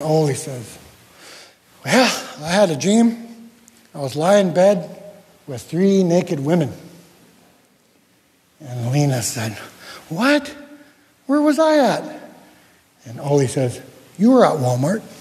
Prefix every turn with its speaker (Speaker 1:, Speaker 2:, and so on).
Speaker 1: Ole says, well, I had a dream. I was lying in bed with 3 naked women. And Lena said, what? Where was I at? And Ole says, you were at Walmart.